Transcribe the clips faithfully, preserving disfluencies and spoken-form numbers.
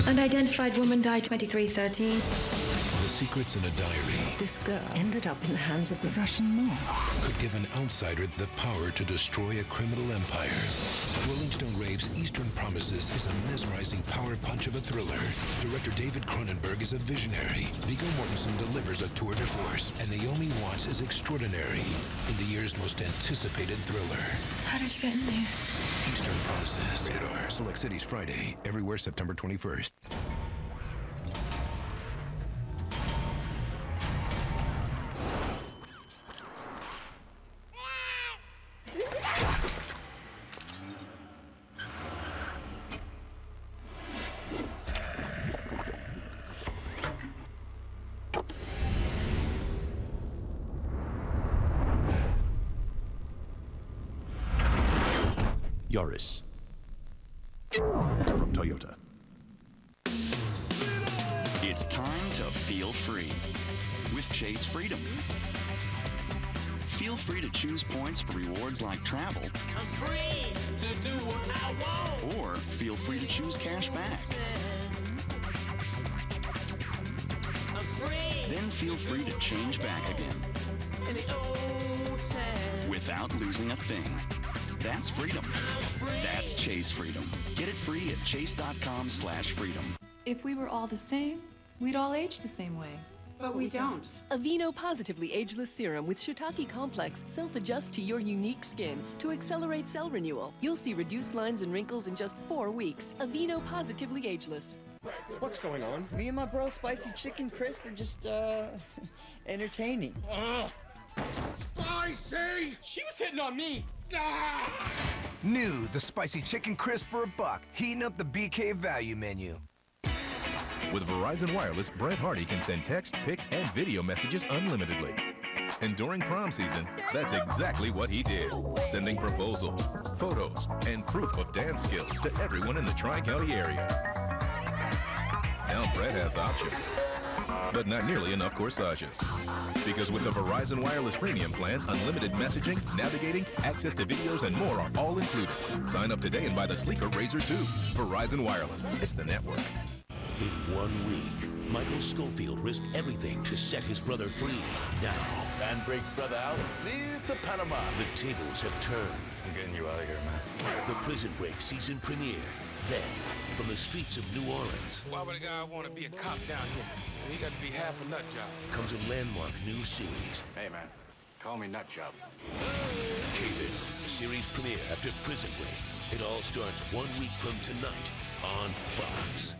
Unidentified woman died twenty-three thirteen. The secrets in a diary. This girl ended up in the hands of the Russian mob. Could give an outsider the power to destroy a criminal empire. Rolling Stone Rave's Eastern Promises is a mesmerizing power punch of a thriller. Director David Cronenberg is a visionary. Viggo Mortensen delivers a tour de force. And Naomi Watts is extraordinary in the year's most anticipated thriller. How did you get in there? Eastern Promises. Rated R. Select cities Friday. Everywhere September twenty-first. Yaris from Toyota. It's time to feel free with Chase Freedom. Feel free to choose points for rewards like travel. I'm free to do what I want. Or feel free to choose cash back. I'm free. Then feel free to change back again. In the old town. Without losing a thing. That's freedom. That's Chase Freedom. Get it free at chase.com slash freedom. If we were all the same, we'd all age the same way. But we don't. Aveeno Positively Ageless Serum with Shiitake Complex self-adjusts to your unique skin to accelerate cell renewal. You'll see reduced lines and wrinkles in just four weeks. Aveeno Positively Ageless. What's going on? Me and my bro Spicy Chicken Crisp are just, uh, entertaining. Ugh. Spicy! She was hitting on me! Ah! New, the Spicy Chicken Crisp for a buck, heating up the B K value menu. With Verizon Wireless, Brett Hardy can send text, pics, and video messages unlimitedly. And during prom season, that's exactly what he did. Sending proposals, photos, and proof of dance skills to everyone in the Tri-County area. Now Brett has options, but not nearly enough corsages. Because with the Verizon Wireless Premium plan, unlimited messaging, navigating, access to videos, and more are all included. Sign up today and buy the sleeker Razr two. Verizon Wireless. It's the network. In one week, Michael Schofield risked everything to set his brother free. Now, Dan breaks brother out, leads to Panama. The tables have turned. I'm getting you out of here, man. The Prison Break season premiere. Then, from the streets of New Orleans. Why would a guy want to be a cop down here? He got to be half a nut job. Comes a landmark new series. Hey, man. Call me nut job. K-Bill, series premiere after Prison Break. It all starts one week from tonight on Fox.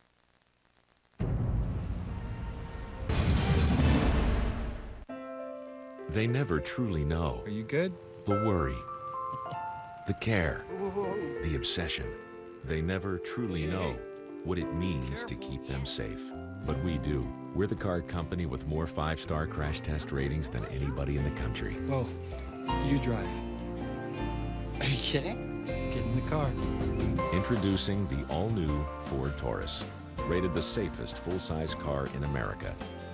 They never truly know. Are you good? The worry, the care, the obsession. They never truly know what it means to keep them safe. But we do. We're the car company with more five-star crash test ratings than anybody in the country. Oh, you drive. Are you kidding? Get in the car. Introducing the all-new Ford Taurus, rated the safest full-size car in America.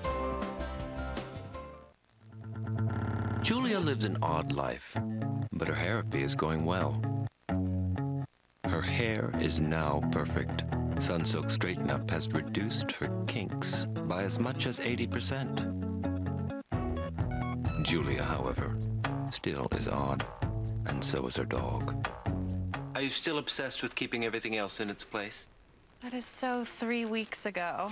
Julia lives an odd life, but her therapy is going well. Her hair is now perfect. Sunsilk Straighten Up has reduced her kinks by as much as eighty percent. Julia, however, still is odd, and so is her dog. Are you still obsessed with keeping everything else in its place? That is so three weeks ago.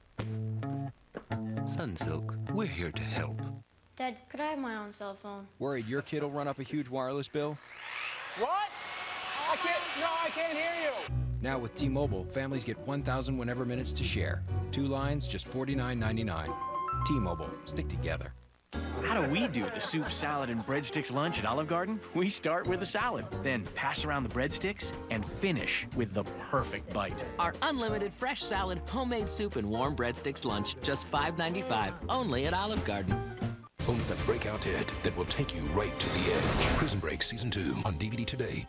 Sunsilk, we're here to help. Dad, could I have my own cell phone? Worried your kid will run up a huge wireless bill? What? I can't, no, I can't hear you. Now with T-Mobile, families get one thousand whenever minutes to share. Two lines, just forty-nine ninety-nine. T-Mobile, stick together. How do we do the soup, salad, and breadsticks lunch at Olive Garden? We start with a salad, then pass around the breadsticks, and finish with the perfect bite. Our unlimited fresh salad, homemade soup, and warm breadsticks lunch, just five ninety-five, only at Olive Garden. Own the breakout hit that will take you right to the edge. Prison Break Season two on D V D today.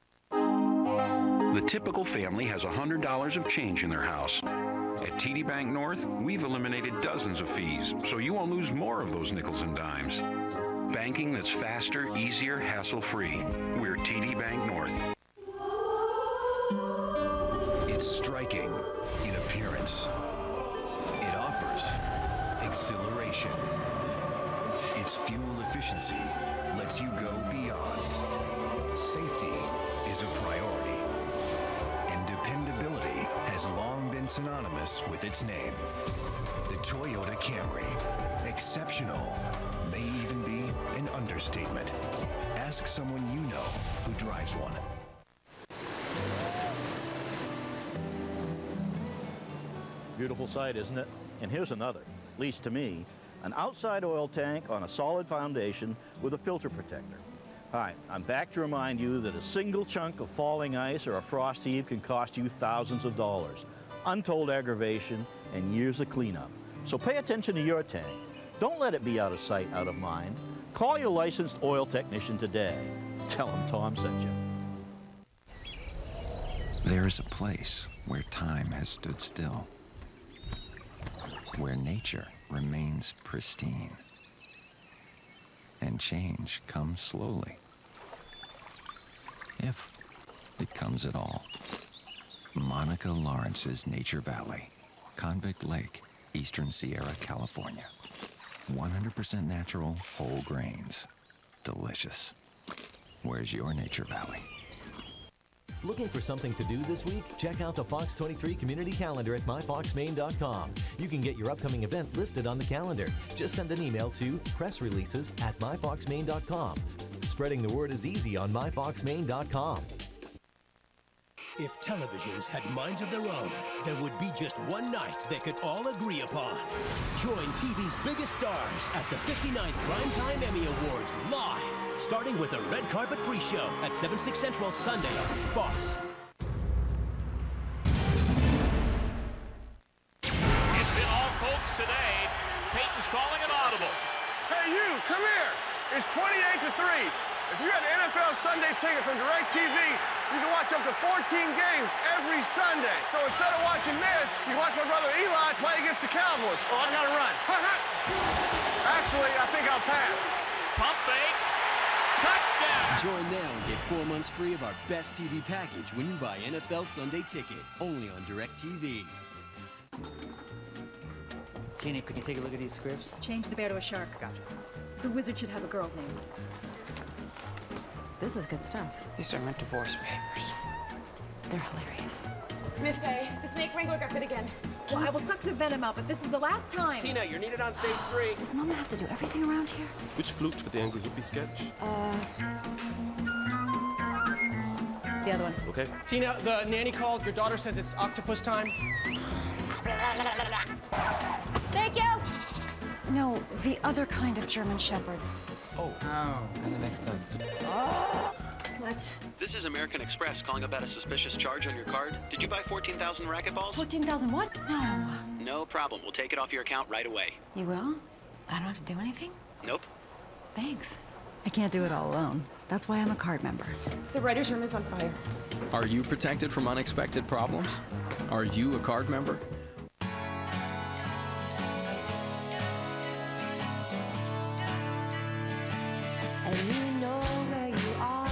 The typical family has one hundred dollars of change in their house. At T D Bank North, we've eliminated dozens of fees, so you won't lose more of those nickels and dimes. Banking that's faster, easier, hassle-free. We're T D Bank North. It's striking in a appearance. It offers exhilaration. Its fuel efficiency lets you go beyond. Safety is a priority, and dependability has long been synonymous with its name. The Toyota Camry. Exceptional may even be an understatement. Ask someone you know who drives one. Beautiful sight, isn't it? And here's another, at least to me, an outside oil tank on a solid foundation with a filter protector. Hi, I'm back to remind you that a single chunk of falling ice or a frost heave can cost you thousands of dollars, untold aggravation, and years of cleanup. So pay attention to your tank. Don't let it be out of sight, out of mind. Call your licensed oil technician today. Tell him Tom sent you. There is a place where time has stood still, where nature remains pristine, and change comes slowly, if it comes at all. Monica Lawrence's Nature Valley, Convict Lake, Eastern Sierra, California. one hundred percent natural, whole grains. Delicious. Where's your Nature Valley? Looking for something to do this week? Check out the Fox twenty-three community calendar at my fox maine dot com. You can get your upcoming event listed on the calendar. Just send an email to press releases at my fox maine dot com. Spreading the word is easy on my fox maine dot com. If televisions had minds of their own, there would be just one night they could all agree upon. Join T V's biggest stars at the fifty-ninth Primetime Emmy Awards live, starting with a red carpet pre-show at seven, six Central Sunday on Fox. It's been all Colts today. Peyton's calling an audible. Hey, you, come here. It's twenty-eight to three. If you had an N F L Sunday ticket from DirecTV, you can watch up to fourteen games every Sunday. So instead of watching this, you can watch my brother Eli play against the Cowboys. Oh, I gotta run. Actually, I think I'll pass. Pump fake. Touchdown! Join now and get four months free of our best T V package when you buy N F L Sunday Ticket, only on DirecTV. Tina, can you take a look at these scripts? Change the bear to a shark. Gotcha. The wizard should have a girl's name. This is good stuff. These are my divorce papers. They're hilarious. Miss Faye, the snake wrangler got bit again. Well, I will suck the venom out, but this is the last time. Tina, you're needed on stage three. Does Mama have to do everything around here? Which flute for the Angry Hippie sketch? Uh... The other one. Okay. Tina, the nanny called. Your daughter says it's octopus time. Thank you. No, the other kind of German shepherds. Oh. Oh. And the next time. Oh. What? This is American Express calling about a suspicious charge on your card. Did you buy fourteen thousand racquetballs? fourteen thousand what? No. No problem. We'll take it off your account right away. You will? I don't have to do anything? Nope. Thanks. I can't do it all alone. That's why I'm a card member. The writer's room is on fire. Are you protected from unexpected problems? Are you a card member? And you know where you are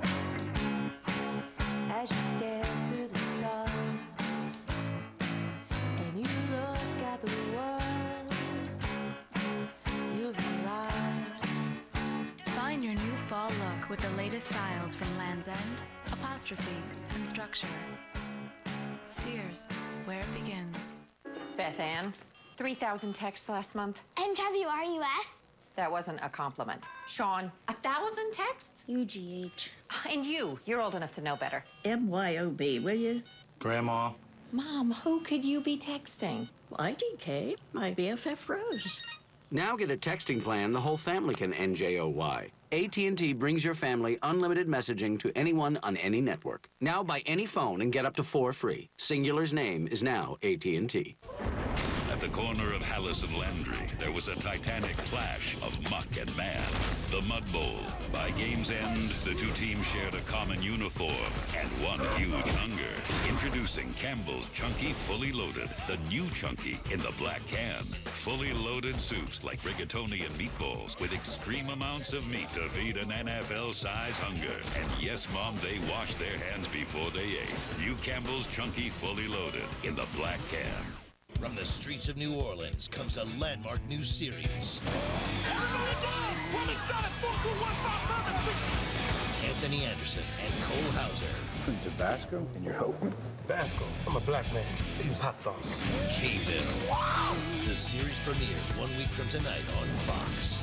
as you stare through the stars, and you look at the world you've arrived. Find your new fall look with the latest styles from Land's End, Apostrophe, and Structure. Sears, where it begins. Beth Ann, three thousand texts last month. N W R U S? That wasn't a compliment. Sean, a thousand texts? U G H. And you, you're old enough to know better. M Y O B, will you? Grandma. Mom, who could you be texting? I D K, my B F F Rose. Now get a texting plan the whole family can N J O Y. A T and T brings your family unlimited messaging to anyone on any network. Now buy any phone and get up to four free. Singular's name is now A T and T. At the corner of Hallis and Landry, there was a titanic clash of muck and man. The Mud Bowl. By game's end, the two teams shared a common uniform and one huge hunger. Introducing Campbell's Chunky Fully Loaded, the new Chunky in the black can. Fully loaded soups like rigatoni and meatballs with extreme amounts of meat to feed an N F L-size hunger. And yes, Mom, they washed their hands before they ate. New Campbell's Chunky Fully Loaded in the black can. From the streets of New Orleans comes a landmark new series. Anthony Anderson and Cole Hauser. Tabasco and you're hoping? Tabasco. I'm a black man. They use hot sauce. K-Ville. The series premiere one week from tonight on Fox.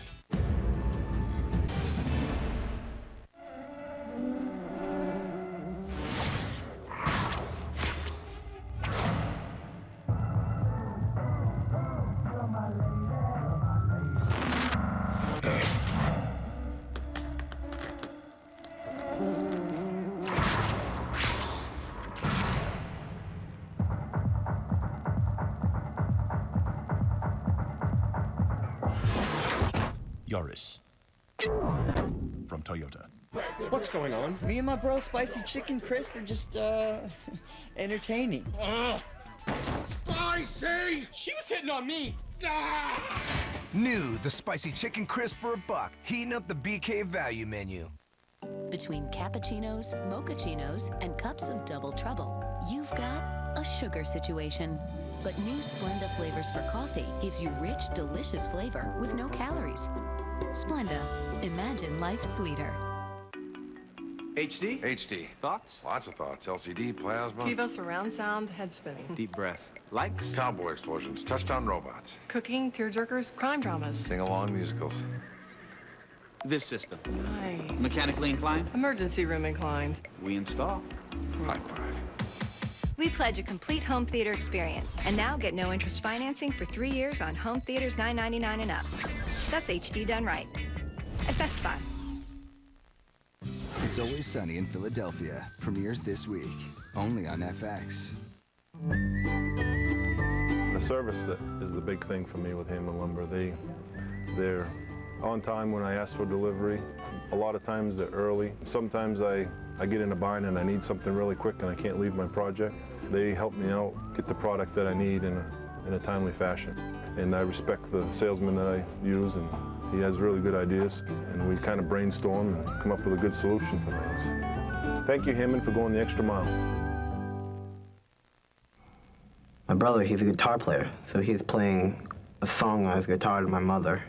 Yaris from Toyota. What's going on? Me and my bro Spicy Chicken Crisp are just, uh, entertaining. Ugh. Spicy! She was hitting on me! Ah! New, the Spicy Chicken Crisp for a buck, heating up the B K value menu. Between cappuccinos, mochachinos, and cups of double trouble, you've got a sugar situation. But new Splenda flavors for coffee gives you rich, delicious flavor with no calories. Splenda. Imagine life sweeter. H D? H D. Thoughts? Lots of thoughts. L C D, plasma. Kivo surround sound, head spinning. Deep breath. Likes? Cowboy explosions, touchdown robots. Cooking, tearjerkers, crime dramas. Sing-along musicals. This system. Hi. Mechanically inclined? Emergency room inclined. We install. High five. We pledge a complete home theater experience, and now get no interest financing for three years on home theaters nine ninety-nine and up. That's H D done right. At Best Buy. It's Always Sunny in Philadelphia premieres this week, only on F X. The service that is the big thing for me with Hammond Lumber. They, they're on time when I ask for delivery. A lot of times they're early. Sometimes I, I get in a bind and I need something really quick and I can't leave my project. They help me out, get the product that I need in a, in a timely fashion. And I respect the salesman that I use, and he has really good ideas, and we kind of brainstorm and come up with a good solution for things. Thank you, Hammond, for going the extra mile. My brother, he's a guitar player, so he's playing a song on his guitar to my mother.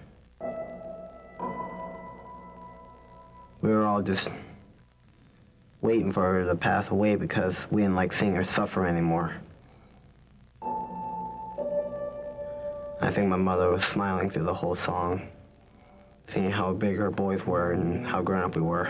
We were all just waiting for her to pass away because we didn't like seeing her suffer anymore. I think my mother was smiling through the whole song, seeing how big her boys were and how grown up we were.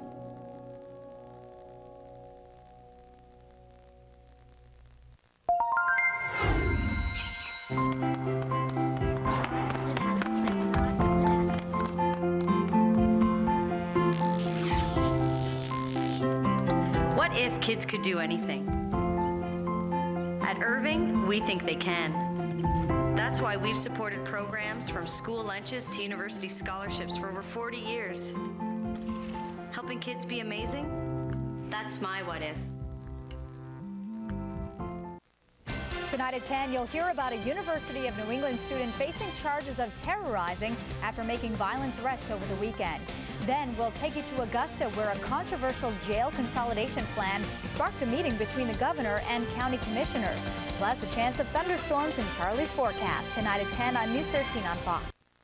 What if kids could do anything? At Irving, we think they can. That's why we've supported programs from school lunches to university scholarships for over forty years. Helping kids be amazing? That's my what if. Tonight at ten, you'll hear about a University of New England student facing charges of terrorizing after making violent threats over the weekend. Then we'll take you to Augusta, where a controversial jail consolidation plan sparked a meeting between the governor and county commissioners. Plus, a chance of thunderstorms in Charlie's forecast. Tonight at ten on News thirteen on Fox.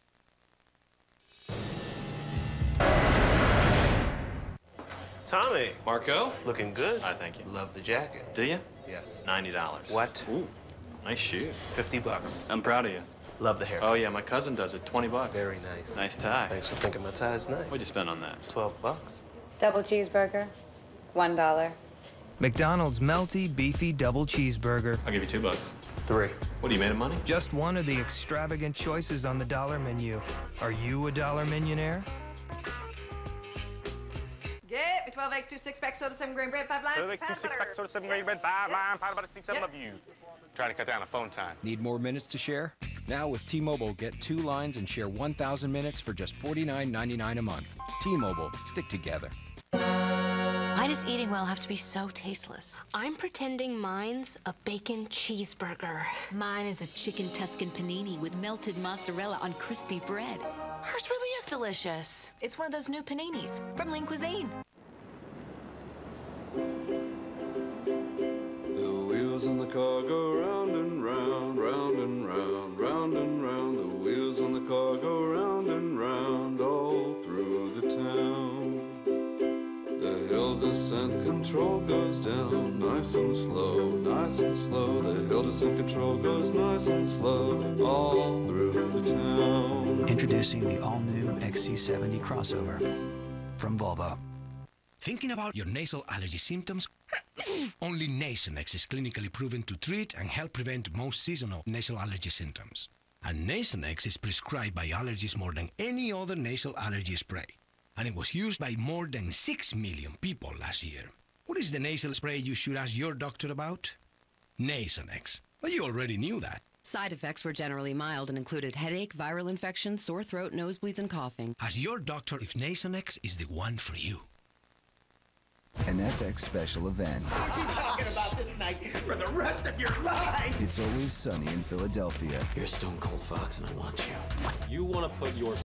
Tommy. Marco? Looking good. I thank you. Love the jacket. Do you? Yes. ninety dollars. What? Ooh, nice shoes. fifty bucks. I'm proud of you. Love the hair. Oh, yeah, my cousin does it. twenty bucks. Very nice. Nice tie. Thanks for thinking my tie's nice. What'd you spend on that? twelve bucks. Double cheeseburger, one dollar. McDonald's melty, beefy double cheeseburger. I'll give you two bucks. Three. What, are you made of money? Just one of the extravagant choices on the dollar menu. Are you a dollar millionaire? Get me twelve eggs, two six-pack soda, seven grain bread, five lime. twelve eggs, two six-pack soda, seven grain bread, five lime, powder butter, six, I love you. Trying to cut down on phone time. Need more minutes to share? Now with T-Mobile, get two lines and share one thousand minutes for just forty-nine ninety-nine a month. T-Mobile, stick together. I Why does eating well have to be so tasteless? I'm pretending mine's a bacon cheeseburger. Mine is a chicken Tuscan panini with melted mozzarella on crispy bread. Hers really is delicious. It's one of those new paninis from Lean Cuisine. The wheels on the car go round and round, round and round, round and round. The wheels on the car go round and round all through the town. The hill descent control goes down nice and slow, nice and slow. The hill descent control goes nice and slow all through the town. Introducing the all-new X C seventy crossover from Volvo. Thinking about your nasal allergy symptoms? Only Nasonex is clinically proven to treat and help prevent most seasonal nasal allergy symptoms. And Nasonex is prescribed by allergists more than any other nasal allergy spray. And it was used by more than six million people last year. What is the nasal spray you should ask your doctor about? Nasonex. Well, you already knew that. Side effects were generally mild and included headache, viral infection, sore throat, nosebleeds, and coughing. Ask your doctor if Nasonex is the one for you. An F X special event. What are you talking about this night for the rest of your life? It's Always Sunny in Philadelphia. You're a stone cold fox and I want you. You want to put your